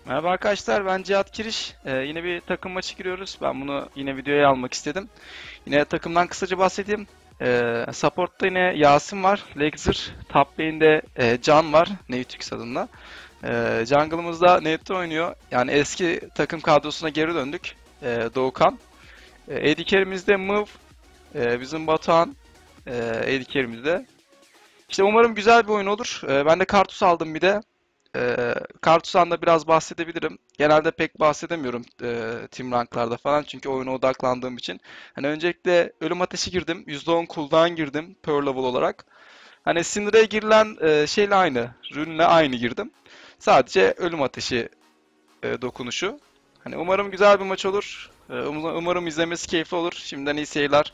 Merhaba arkadaşlar, ben Cihat Kiriş. Yine bir takım maçı giriyoruz. Ben bunu yine videoya almak istedim. Yine takımdan kısaca bahsedeyim. Support'ta yine Yasin var, Lexer. Top lane'de Can var, Neytux adında. Jungle'ımızda Nate oynuyor. Yani eski takım kadrosuna geri döndük. Doğukan. AD carry'mizde Move, bizim Batuhan, AD carry'mizde. İşte umarım güzel bir oyun olur. Ben de Kartus aldım bir de. Kartusan'da biraz bahsedebilirim. Genelde pek bahsedemiyorum team ranklarda falan çünkü oyuna odaklandığım için. Hani öncelikle ölüm ateşi girdim. %10 cooldown girdim per level olarak. Hani Syndra'ya girilen şeyle aynı, rünle aynı girdim. Sadece ölüm ateşi dokunuşu. Hani umarım güzel bir maç olur. Umarım izlemesi keyifli olur. Şimdiden iyi seyirler.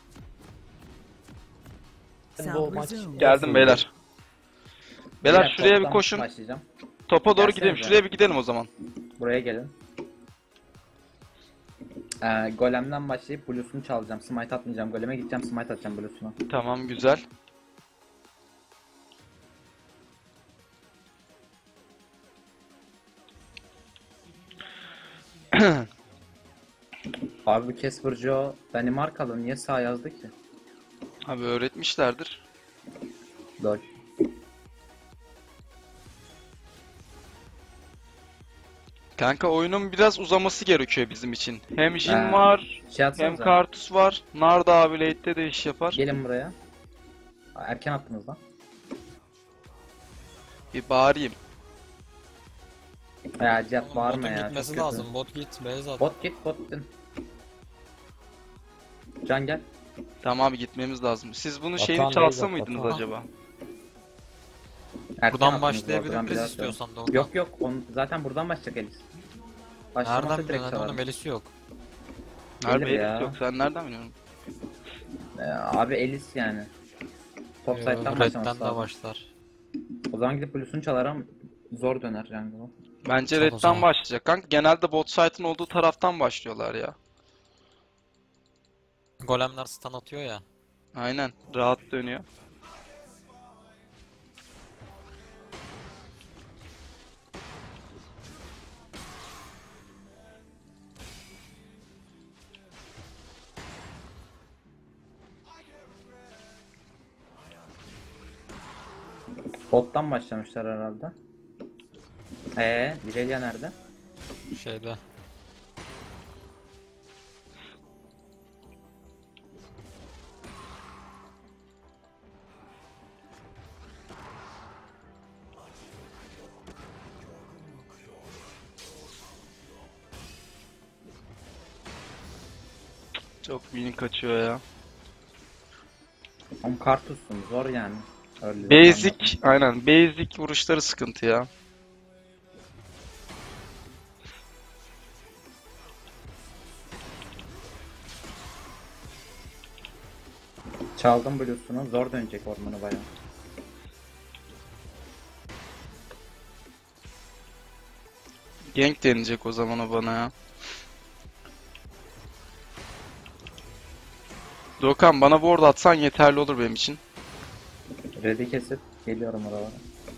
Bu maç Geldim beyler. Beyler Beyler şuraya bir toptan koşun. başlayacağım. Topa doğru gidelim. Gelsenize. Şuraya bir gidelim o zaman. Buraya gelin. Golem'den başlayıp Blue'sunu çalacağım. Smite atmayacağım. Golem'e gideceğim. Smite atacağım Blue'sunu. Tamam, güzel. Abi bu Casper Joe Danimarkalı niye sağ yazdı ki? Abi öğretmişlerdir. Lol. Kanka oyunun biraz uzaması gerekiyor bizim için. Hem Jhin Ee, var, Şey hem atsanıza. Karthus var. Narda abi late'de de iş yapar. Gelin buraya. Erken attınız lan. Bir bağırayım. Ya Cihat Oğlum, bağırma botun ya. gitmesi Çok kötü. lazım. Bot git, base at. Bot git bot git. Can gel. Tamam abi, gitmemiz lazım. Siz bunu şeyini Batuhan çalsa Beyzat, mıydınız Batuhan. acaba? Erken Buradan attınız bu arada, başlayabilir ben miyiz biraz istiyorsan Doğukan? Yok yok. Zaten buradan başlayacak Elis. Başlamazsa Nereden direkt biliyorsun? Onun çalarım. melisi yok. Harbi Gelir Elis ya. yok. Sen nereden biliyorsun? Abi Elis yani. Top side'dan Red'den başlaması de lazım. başlar. O zaman gidip Blue'sunu çalarım. Zor döner jungle'a. Bence Çal o red'den zaman. başlayacak kanka. Genelde bot site'ın olduğu taraftan başlıyorlar ya. Golemler stun atıyor ya. Aynen. Rahat dönüyor. Bot'tan başlamışlar herhalde. Irelia nerede? Şeyde. Çok minik kaçıyor ya. Ama Karthus'sun zor yani. Öyle Basic, aynen. Basic vuruşları sıkıntı ya. Çaldım Blue'sunu. Zor dönecek ormanı bayağı. Gank deneyecek o zaman o bana ya. Dokan, bana ward atsan yeterli olur benim için. Red'i kesip geliyorum oralara.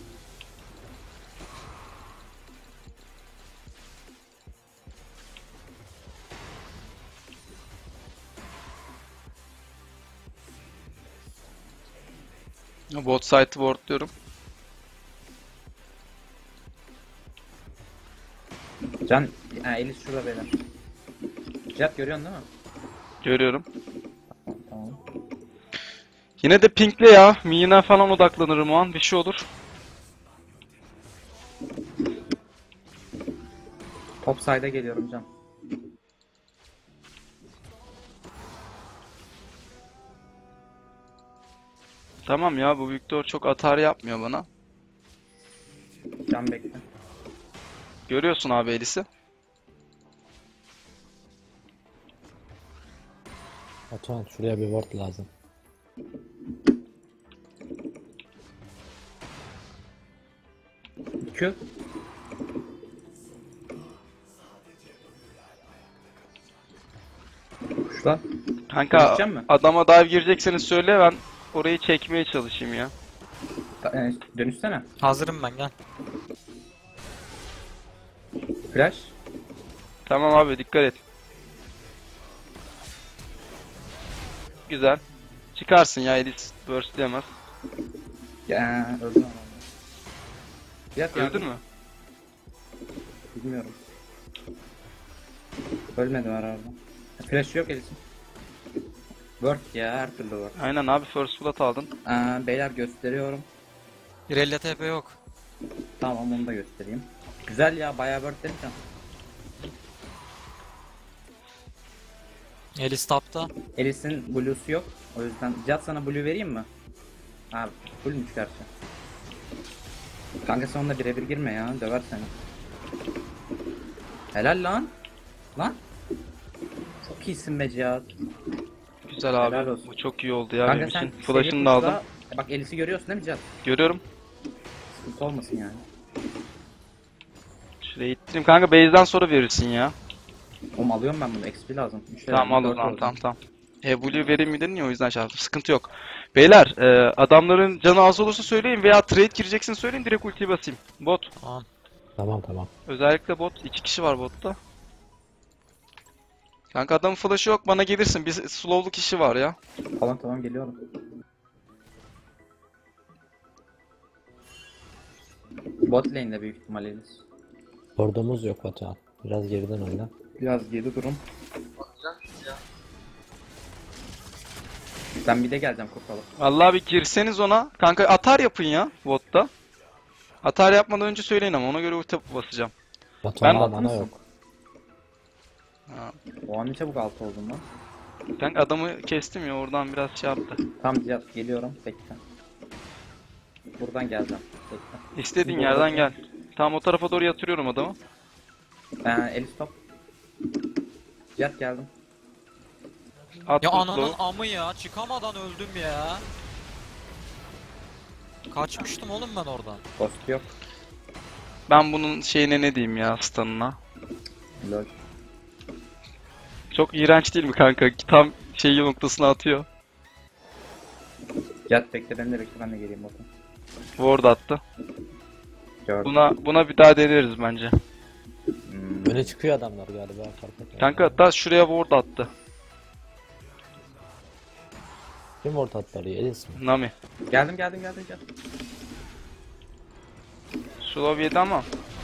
Bot side'ı wardluyorum. Can, Elis şurada beyler. Cihat görüyorsun değil mi? Görüyorum. Tamam. Yine de pinkle ya. Minyon'a falan odaklanırım o an. Bir şey olur. Top side'a geliyorum Can. Tamam ya, bu Victor çok atar yapmıyor bana. Can bekle. Görüyorsun abi Elis'i. Batuhan şuraya bir ward lazım. Q. Kuşlar. Kanka Konuşacak mı? adama dive girecekseniz söyle, ben orayı çekmeye çalışayım ya. Dönüşsene. Hazırım ben gel. Flash. Tamam abi dikkat et. Güzel. Çıkarsın ya Elis burst'leyemez. Ya öldüm ama. Cihat Öldün mü? Bilmiyorum. Ölmedim herhalde. Flash yok Elis'in. Word ya, her türlü word. Aynen abi first blood aldın. Beyler gösteriyorum. İrelia TP yok. Tamam, onu da göstereyim. Güzel ya, bayağı word dedim ya. Elis tapta. Elis'in blue'su yok. O yüzden Cihat sana blue vereyim mi? Abi fullmüş gerçi. Kanka sen onunla birebir girme ya, döver seni. Helal lan. Lan. Çok iyisin be Cihat. Güzel Helal abi. olsun. Bu çok iyi oldu ya Kanka benim sen için. Flash'ını seri da aldım. push'la- Bak Elis'i görüyorsun değil mi Cihat? Görüyorum. Sıkıntı olmasın yani. Şuraya ittireyim. Kanka base'den sonra verirsin ya. Oğlum alıyorum ben bunu, XP lazım. Tamam al o zaman tamam. Blue vereyim mi dedin ya o yüzden şey yaptım. Sıkıntı yok. Beyler adamların canı az olursa söyleyin veya trade gireceksin söyleyin direkt ultiyi basayım. Bot. Tamam. Tamam tamam. Özellikle bot. 2 kişi var botta. Kanka adamın flash'ı yok bana gelirsin. Bir slowluk işi var ya. Tamam geliyorum. Bot lane'de büyük ihtimalle Elis. Ordumuz yok Batuhan. Biraz geriden öyle. Biraz geri durum. Ben bir de geleceğim kopalı. Vallahi bir girseniz ona. Kanka atar yapın ya botta. Atar yapmadan önce söyleyin ama ona göre ulti basacağım. Batuhan'da Ben- mana yok. Ha. O an ne çabuk altı oldum lan. Kanka adamı kestim ya oradan biraz şey yaptı. Tam Cihat geliyorum, bekle. Buradan geleceğim. Bekle. İstediğin Bu yerden arada- gel. Tam o tarafa doğru yatırıyorum adamı. Elis top. Cihat geldim. At Ya slow. ananın amı ya. Çıkamadan öldüm ya. Kaçmıştım oğlum ben oradan. Ghost yok. Ben bunun şeyine ne diyeyim ya stun'ına. Lol. Çok iğrenç değil mi kanka? Tam şeyi noktasına atıyor. Cihat bekle, ben de geleyim bakın. Ward attı. Gördüm. Buna bir daha deneriz bence. Öne çıkıyor adamlar galiba. Fark etmez. Kanka hatta şuraya ward attı. Kim orta atları? Elis mi? Nami. Geldim Cihat. Slow yedi ama.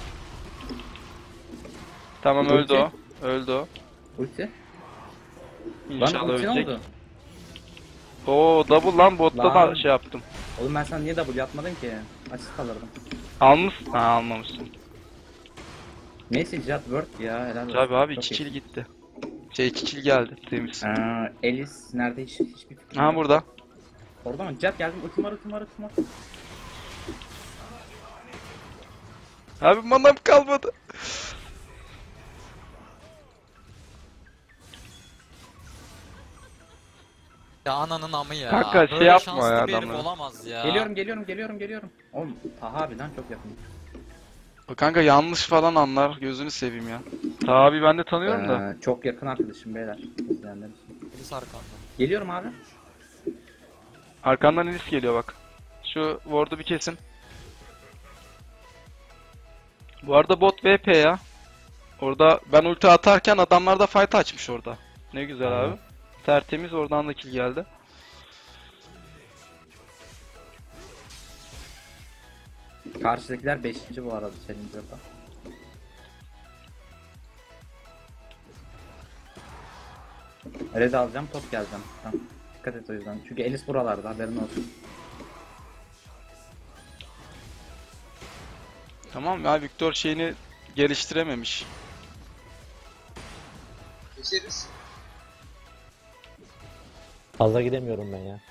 Tamam Ulti. öldü o. Öldü o. Ulti. İnşallah Lan ulti ne ölecek. oldu? Oo double lan botta Lan. da şey yaptım. Oğlum ben sana niye double atmadın ki? Açık kalırdım. Almışsın. Ha almamışsın. Neyse Cihat word ya, helal olsun. Tabii abi Çok 2 iyi. kill gitti. 2 kill geldi temiz. Elis nerede hiçbir fikrim Ha yok. burada. Orada mı? Cihat geldim, ultim var. Abi manam kalmadı. Ya ananın amı ya. Kanka, şey Böyle yapma şanslı ya bir herif adamları. olamaz ya. Geliyorum. Oğlum Taha abiden çok yakın. Kanka yanlış falan anlar. Gözünü seveyim ya. Ta abi ben de tanıyorum da. Çok yakın arkadaşım beyler. İzleyenler için. Elis arkanda. Geliyorum abi. Arkandan Elis geliyor bak. Şu ward'u bir kesin. Bu arada bot VP ya. Orada ben ulti atarken adamlar da fight açmış orada. Ne güzel Aynen. abi. Tertemiz oradan da kill geldi. Karşıdakiler 5. bu arada Challenger'da. Red alacağım, top geleceğim. Tamam. Dikkat et o yüzden. Çünkü Elis buralarda, haberin olsun. Tamam ya Victor şeyini geliştirememiş. Fazla gidemiyorum ben ya.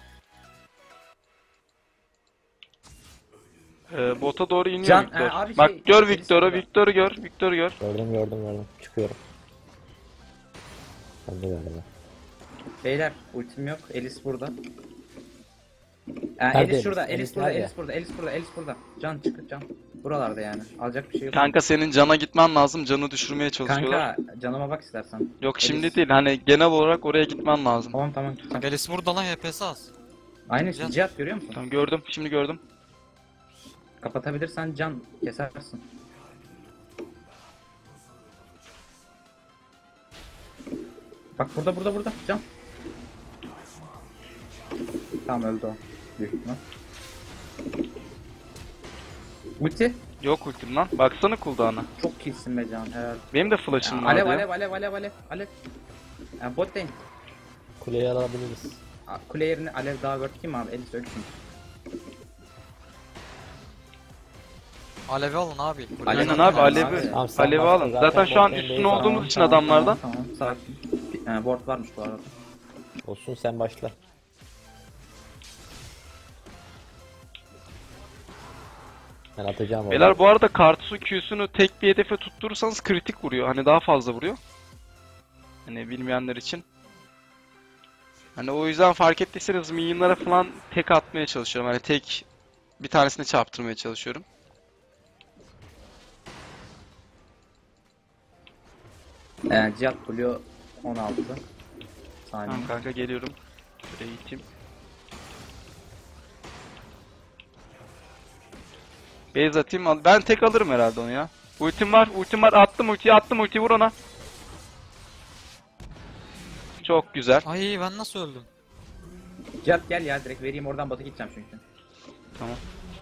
Bota doğru iniyor Can, Victor. abi Bak şey, gör Elis Victor'u, burada. Victor'u gör, Victor'u gör. Gördüm. Çıkıyorum. Hadi galiba. Beyler ultim yok. Elis burada. Nerede Elis Elis? şurada, Elis nerede? Elis burada. Can çık, Can. Buralarda yani. Alacak bir şey yok. Kanka senin cana gitmen lazım. Canı düşürmeye çalışıyorlar. Kanka canıma bak istersen. Yok şimdi Elis. değil. Hani genel olarak oraya gitmen lazım. Tamam. Elis burada lan HP'si az. Aynı Can. Cihat görüyor musun? Tamam gördüm. Şimdi gördüm. Kapatabilirsen Can kesersin. Bak burada. Can. Tamam öldü o. Büyük ihtimal. Ulti. Yok ultim lan. Baksana cooldown'a. Çok iyisin be Can. Helal. Benim de flash'ım var Alev ya. alev. Bot lane. Kuleyi alabiliriz. Kule yerine alev daha work kim abi? Elis ölçün. Alevi alın abi. Kuleyi Aynen alın abi ya. alevi. Tamam, sen Alevi başla. alın. Zaten şu an bot üstün lane'deyiz. olduğumuz için adamlardan. Tamam. Sakin. Ward varmış bu arada. Olsun sen başla. Ben atacağım Beyler orada. bu arada Kartusu Q'sunu tek bir hedefe tutturursanız kritik vuruyor. Hani daha fazla vuruyor. Hani bilmeyenler için. Hani o yüzden fark ettiyseniz minyonlara falan tek atmaya çalışıyorum. Hani tek bir tanesini çarptırmaya çalışıyorum. Cihat Blue 16 saniye. Tamam kanka geliyorum. Şuraya iteyim. Base atayım. Ben tek alırım herhalde onu ya. Ultim var. Attım ultiyi vur ona. Çok güzel. Ay ben nasıl öldüm? Cihat gel ya direkt vereyim oradan bota gideceğim çünkü. Tamam.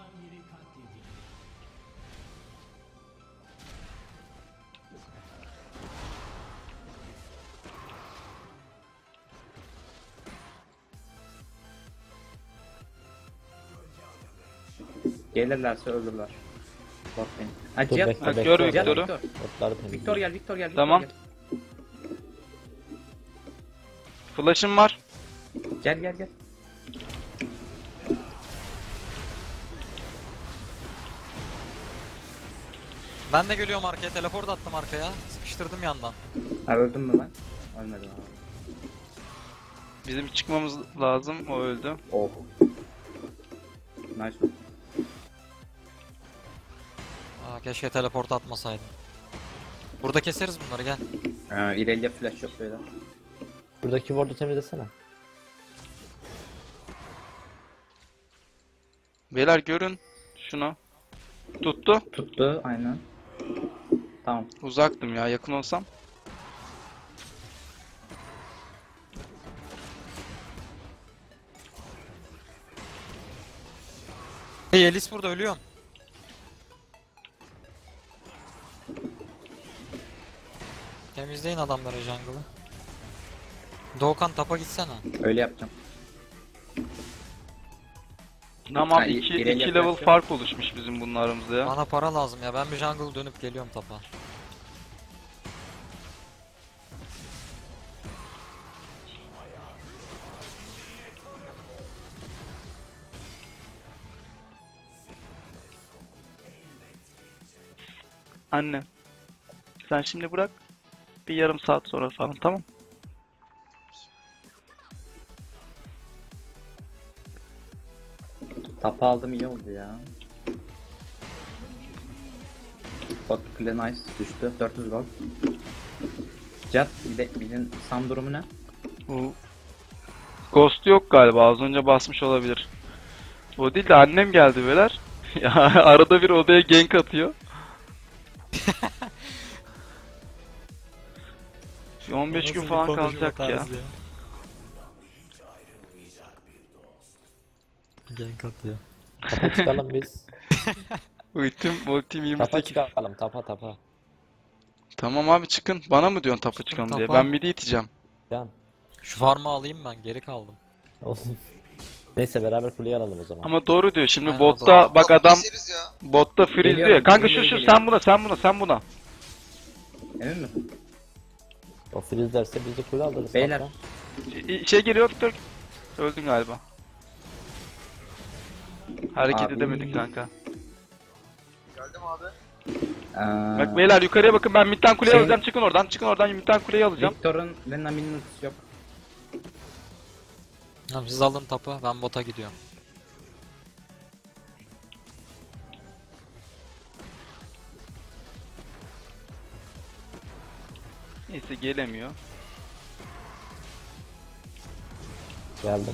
Gelirlerse ölürler. Bot lane. Ha Dur, Cihat. bekle, Ha, bekle. gör Cihat Victor'u. Victor. Botları temizle. Victor gel. Tamam. Flash'ım var. Gel. Ben de geliyorum arkaya. Teleport attım arkaya. Sıkıştırdım yandan. Ha öldüm mü ben? Ölmedim abi. Bizim çıkmamız lazım. O öldü. Oh. Nice. Aa, keşke teleport atmasaydım. Burada keseriz bunları gel. İleriye flash yok böyle. Buradaki ward'u temizlesene. Beyler görün. Şunu. Tuttu. Tuttu aynen. Tamam. Uzaktım ya. Yakın olsam. Hey Elis burada ölüyorum. Temizleyin adamları jungle'ı. Doğukan tapa gitsene. Öyle yapacağım. Tamam Ha, 2 ileriye level bırakacağım. fark oluşmuş bizim bunun aramızda ya. Bana para lazım ya. Ben bir jungle dönüp geliyorum tapa. Anne. Sen şimdi bırak. Bir yarım saat sonra falan tamam. Tapa aldım iyi oldu ya. Bot kule nice düştü. 400 gol. Cihat bizim Sam durumu ne? Bu Ghost yok galiba. Az önce basmış olabilir. O değil de annem geldi beyler. Ya arada bir odaya gank atıyor. Bir 15 gün falan kalacak ya. Gank atıyor. Tapa çıkalım biz. Ultim Tapa 28. çıkalım. Tapa. Tamam abi çıkın. Bana mı diyorsun tapa çıkalım diye? tapa. Ben midi iteceğim. Can. Şu farmı alayım ben. Geri kaldım. Olsun. Neyse beraber kuleyi alalım o zaman. Ama doğru diyor. Şimdi Aynen, botta doğru. bak adam Keseriz ya. botta freeze Geliyorum, diyor. Kanka şu geliyorum. sen buna. Emin misin? O freeze derse biz de kule alırız. Beyler. hatta. Şey geliyor Victor. Öldün galiba. Hareket Abi. edemedik kanka. Geldim abi. Bak beyler yukarıya bakın ben midden kuleyi Şey- alacağım. Çıkın oradan midden kuleyi alacağım. Victor'un Lena minus yok. Tamam siz alın tapa. Ben bota gidiyorum. Neyse gelemiyor. Geldim.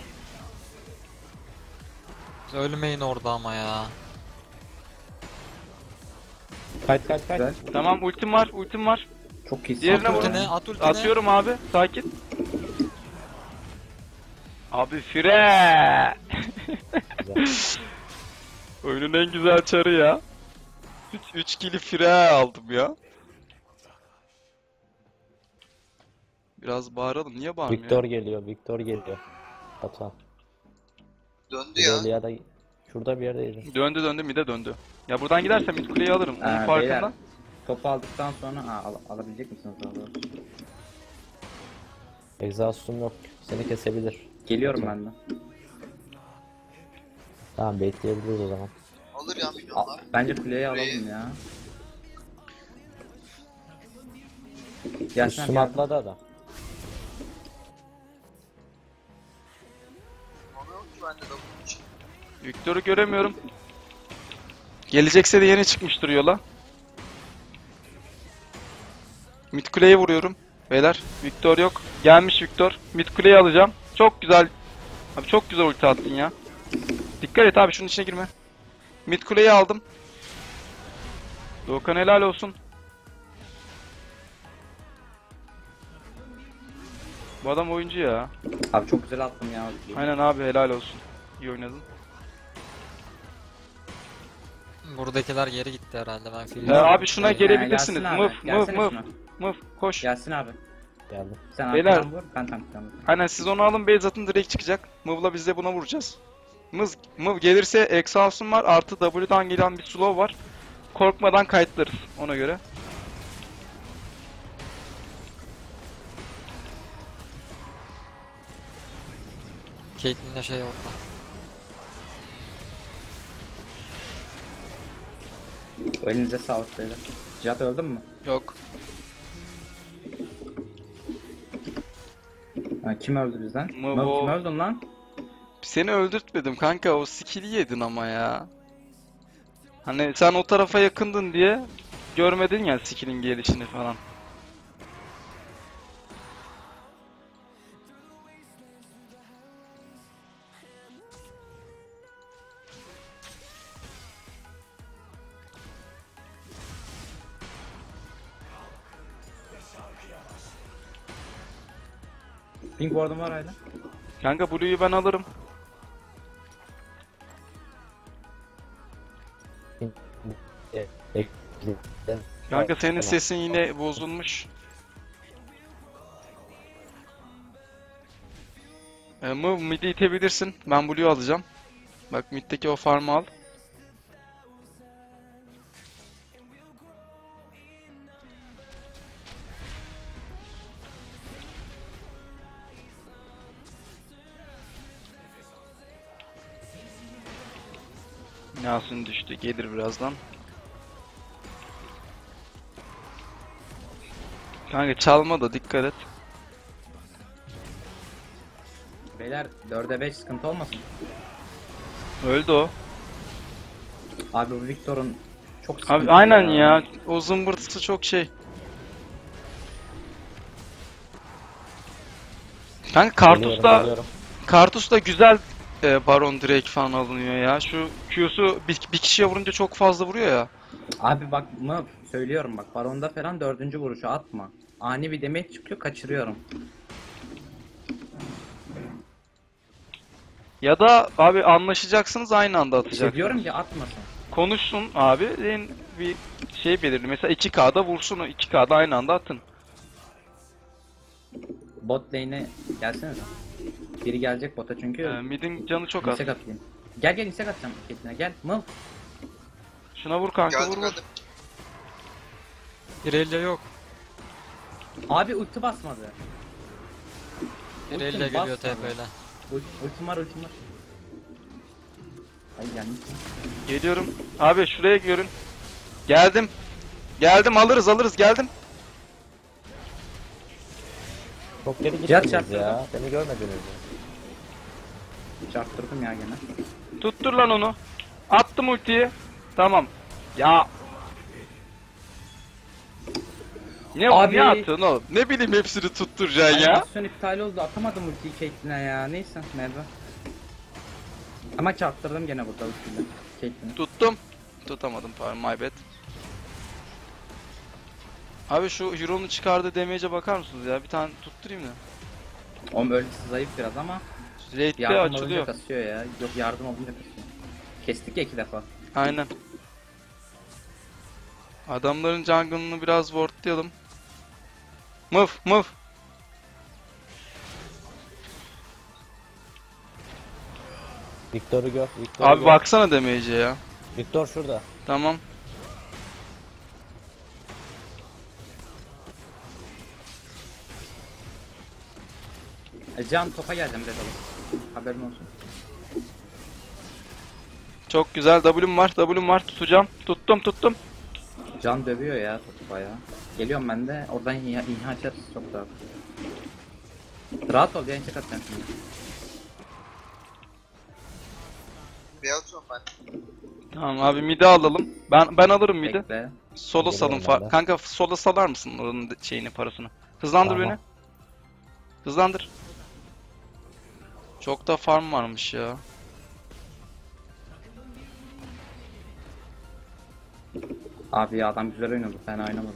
Siz ölmeyin orada ama ya. Kaç. Güzel. Tamam ultim var. Çok iyi. Diğerine Atıyorum. vurun. Ultine at ultine. Atıyorum abi. Sakin. Abi fire. Güzel. Oyunun en güzel çarı ya. 3 kili fire aldım ya. Biraz bağıralım. Niye bağırmıyor? Victor geliyor, Victor geliyor. Hata. Döndü ya. Aurelia'da şurada bir yerdeydi. Döndü döndü mide döndü. Ya buradan gidersem mid kuleyi alırım. Onun Beyler, farkında. topu aldıktan sonra alabilecek misiniz abi? Exhaust'um yok. Seni kesebilir. Geliyorum ben de. Tamam bekleyebiliriz o zaman. Alır ya milyonlar. Bence kuleyi alalım ya. Gelsene Üstüme abi. atladı adam. Ama yok ki bende de bunun için. Victor'u göremiyorum. Gelecekse de yeni çıkmıştır yola. Mid kuleye vuruyorum. Beyler Victor yok. Gelmiş Victor. Mid kuleyi alacağım. Çok güzel. Abi çok güzel ulti attın ya. Dikkat et abi şunun içine girme. Mid kuleyi aldım. Doğukan helal olsun. Bu adam oyuncu ya. Abi çok güzel attım ya. Aynen abi helal olsun. İyi oynadın. Buradakiler geri gitti herhalde ben film. Abi şuna Ya, gelebilirsiniz. Yasin abi, Mıv gelsene mıv şuna. mıv koş. Gelsin abi. Geldi. Sen Beyler. arkadan vur, ben tanktan vur. Aynen siz onu alın base atın direkt çıkacak. Mıv'la biz de buna vuracağız. Mıv gelirse exhaust'um var artı W'dan gelen bir slow var. Korkmadan kayıtlarız ona göre. Caitlyn'le şey orada. Elinize sağlık beyler. Cihat öldün mü? Yok. Ha, kim öldü bizden? Mı Mı, bu? kim öldün lan? Seni öldürtmedim kanka o skill'i yedin ama ya. Hani sen o tarafa yakındın diye görmedin ya skill'in gelişini falan. Pink ward'um var hala. Kanka Blue'yu ben alırım. Kanka senin sesin yine bozulmuş. Mid'i itebilirsin. Ben Blue'yu alacağım. Bak mid'deki o farm'ı al. Yasin düştü. Gelir birazdan. Kanka çalma da dikkat et. Beyler 4'e 5 sıkıntı olmasın. Öldü o. Abi bu Victor'un çok sıkıntı Abi aynen ya. O zımbırtısı çok şey. Kanka Kartus da güzel Baron direkt falan alınıyor ya. Şu Q'su bir kişiye vurunca çok fazla vuruyor ya. Abi bak mı söylüyorum bak Baron'da falan 4. vuruşu atma. Ani bir demet çıkıyor kaçırıyorum. Ya da abi anlaşacaksınız aynı anda İşte atacaksınız. diyorum ki atmasın. Konuşsun abi. Bir şey belirli. Mesela 2K'da vursun o 2K'da aynı anda atın. Bot lane'e gelsene de. Biri gelecek bota çünkü. Mid'in canı çok az. İnsek atayım. Gel gel insek atacağım ketine gel. Mıl. Şuna vur kanka Geldim vur vur. geldim. Irelia yok. Abi ulti basmadı. Irelia Ultim geliyor basmadı. TP ile. Ultim var ultim var. Ay gelmiş. Geliyorum. Abi şuraya görün. Geldim. Geldim alırız geldim. Çok geri Cihat gittiniz ya. çarptırdı. Beni görmediniz mi? Çarptırdım ya gene. Tuttur lan onu. Attım ultiyi. Tamam. Ya. Abi. Ne atıyorsun oğlum? Ne bileyim hepsini tutturacaksın ya. Animasyon iptal oldu atamadım ultiyi Caitlyn'e ya. Neyse merhaba. Ama çarptırdım gene burada ultiyle. Caitlyn'e. Tuttum. Tutamadım pardon my bad. Abi şu Hero'nun çıkardığı damage'e bakar mısınız ya? Bir tane tutturayım da. Oğlum ölçüsü zayıf biraz ama Raid'de yardım olunca açılıyor. kasıyor ya. Yok yardım olunca kasıyor. Kestik ya 2 defa. Aynen. Adamların jungle'ını biraz wardlayalım. Mıf mıf. Victor'u gör. Victor'u Abi gör. baksana damage'e ya. Victor şurada. Tamam. Can topa geleceğim red alıp. Haberin olsun. Çok güzel. W'm var. W'm var. Tutacağım. Tuttum. Can dövüyor ya topu bayağı. Geliyorum ben de oradan inha açarız çok rahat. Rahat ol yayın çek atacağım şimdi. Bir atıyorum ben. Tamam abi mid'i alalım. Ben alırım mid'i. Bekle. Solo salın Geliyorum ben de. Kanka solo salar mısın onun şeyini parasını? Hızlandır Tamam. beni. Hızlandır. Çok da farm varmış ya. Abi ya adam güzel oynadı fena oynamadı.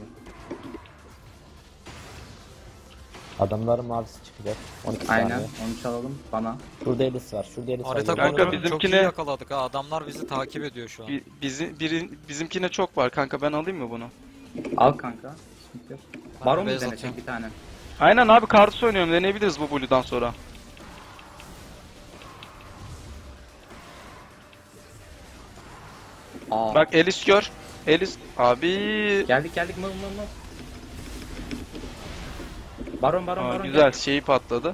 Adamların mavisi çıkacak. 12 Aynen saniye. onu çalalım bana. Şurada Elis var. Şurada Elis Harita var. Kanka, kontrolünü çok iyi bizimkine- yakaladık ha. Adamlar bizi takip ediyor şu an. Bizimkine çok var kanka, ben alayım mı bunu? Al kanka. Sıkıntı yok. Ben Baron mu base deneyecek atıyorum. bir tane? Aynen abi, Karthus oynuyorum, deneyebiliriz bu Blue'dan sonra. Aa. Bak Elis gör. Elis abi. Geldik mı. Baron Aa, baron. güzel şeyi patladı.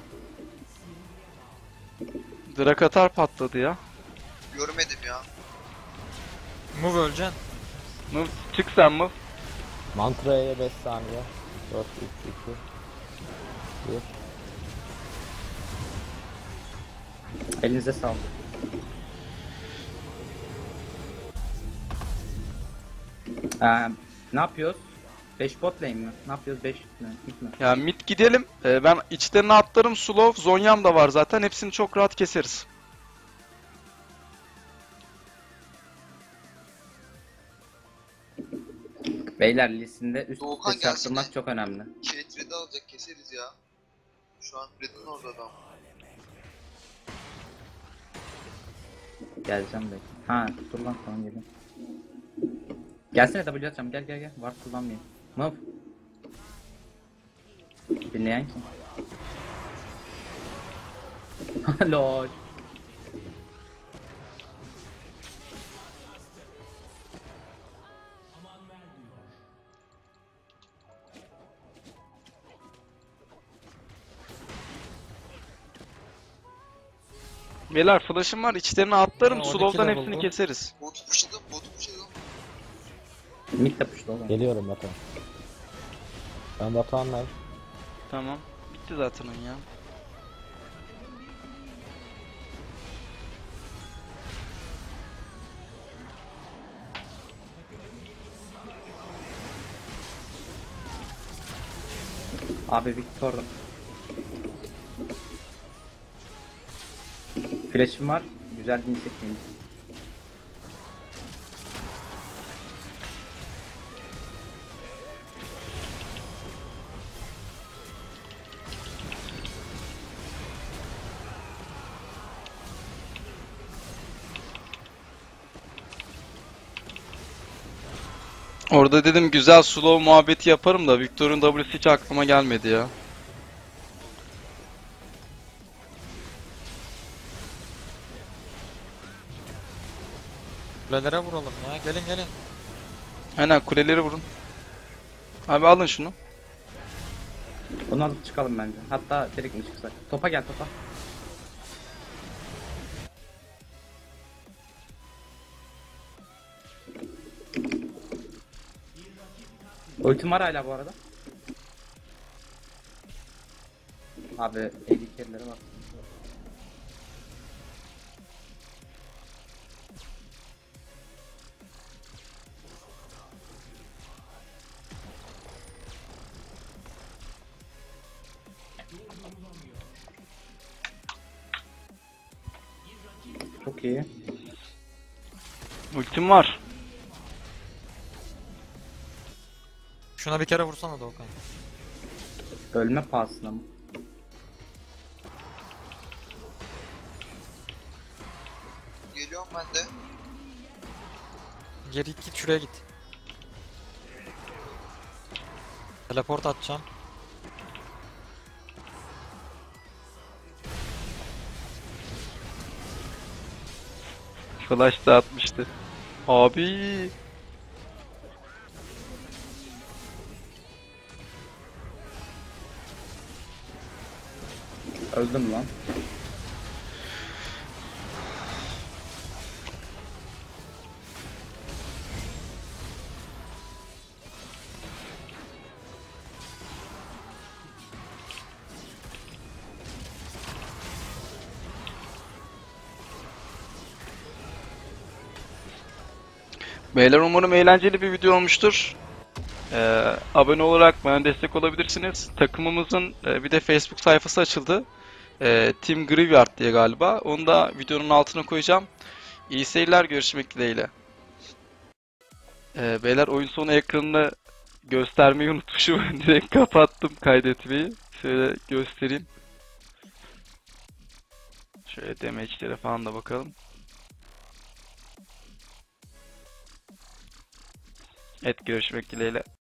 Drakatar patladı ya. Görmedim ya. Move öleceksin. Move, çık sen move. Mantra'ya 5 saniye. 4, 3, 2, 1. Elinize sağlık. Ne yapıyoruz? 5 bot lane mi? Ne yapıyoruz? 5 mi? Ya mid gidelim. Ben içlerine atlarım, slow. Zonya'm da var zaten. Hepsini çok rahat keseriz. Beyler listinde üst Doğukan üste çarptırmak gelsene. çok önemli. Kilit red'i alacak keseriz ya. Şu an red'in orada adam. Geleceğim belki. Ha dur lan tamam geliyorum. Gelsene W atacağım gel. Var kullanmayayım. Move. Dinleyen kim? Lol. Beyler flash'ım var. İçlerine atlarım. Ha, 12 Slow'dan level hepsini bu. keseriz. Botu pushladım. Mid de push'lu oğlum. Geliyorum Batuhan. Ben Batuhan'layım. Tamam. Bitti zaten oyun ya. Abi Victor. Flash'im var. Güzel bir çekmeyin. Orada dedim güzel slow muhabbeti yaparım da Victor'un W'si hiç aklıma gelmedi ya. Kulelere vuralım ya. Gelin. Aynen, kuleleri vurun. Abi alın şunu. Bunu alıp çıkalım bence. Hatta direkt mi çıksak? Topa gel topa. Ultim var hala bu arada. Abi tehlikelere bak. Çok iyi. Ultim var. Şuna bir kere vursana Doğukan. Ölme pahasına mı? Geliyorum ben de. Geri git şuraya git. Teleport atacağım. Flash da atmıştı. Abi. Öldüm lan. Beyler umarım eğlenceli bir video olmuştur. Abone olarak bana destek olabilirsiniz. Takımımızın bir de Facebook sayfası açıldı. Team Graveyard diye galiba. Onu da videonun altına koyacağım. İyi seyirler, görüşmek dileğiyle. Beyler oyun sonu ekranını göstermeyi unutmuşum. Direkt kapattım kaydetmeyi. Şöyle göstereyim. Şöyle damage'lere falan da bakalım. Evet, görüşmek dileğiyle.